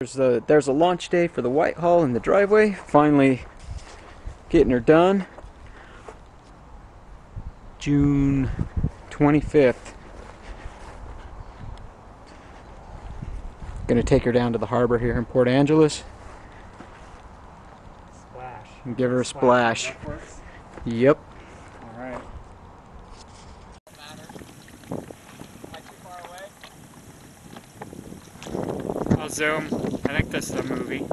There's a launch day for the Whitehall in the driveway. Finally getting her done. June 25th. Gonna take her down to the harbor here in Port Angeles. Splash. And give her a splash. Yep. Alright. I'll zoom. I think this is a movie.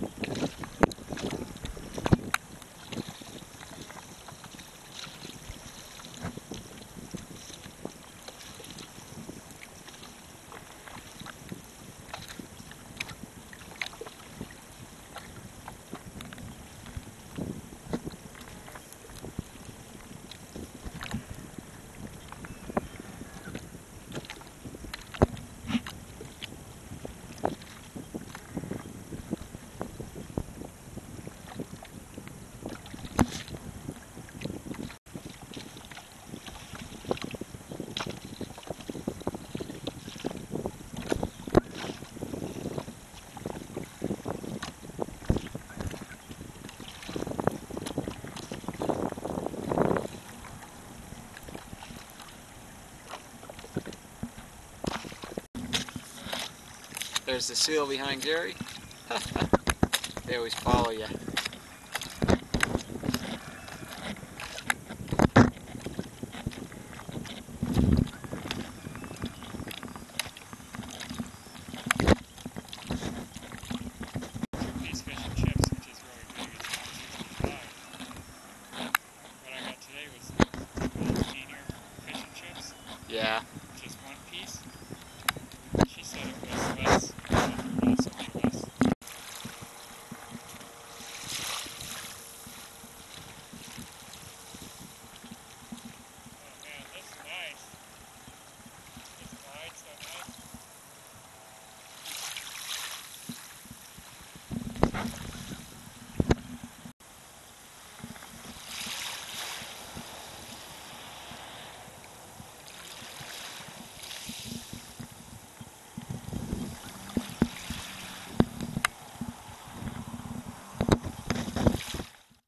There's the seal behind Jerry. They always follow you.